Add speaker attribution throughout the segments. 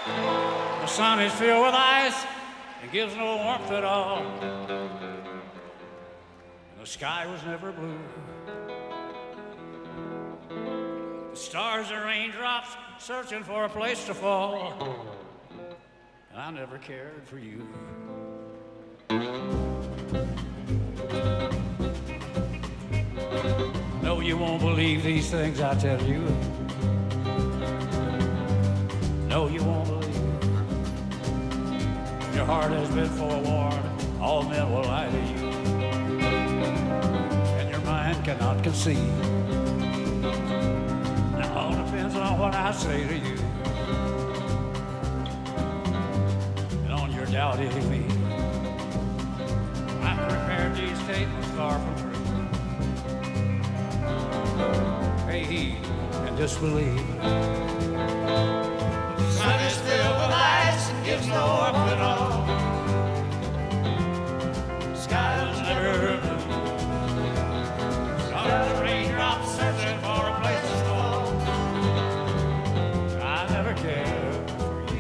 Speaker 1: The sun is filled with ice and gives no warmth at all. The sky was never blue. The stars are raindrops searching for a place to fall. And I never cared for you. No, you won't believe these things I tell you. No, you won't believe. Your heart has been forewarned. All men will lie to you. And your mind cannot conceive. Now all depends on what I say to you. And on your doubting me. I've prepared these statements far from true. Pay heed and disbelieve. The sun is filled with ice and gives no warmth at all. The sky was never blue. Stars and raindrops searching for a place to fall. I never cared for you.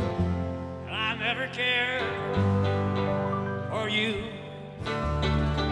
Speaker 1: Care for you.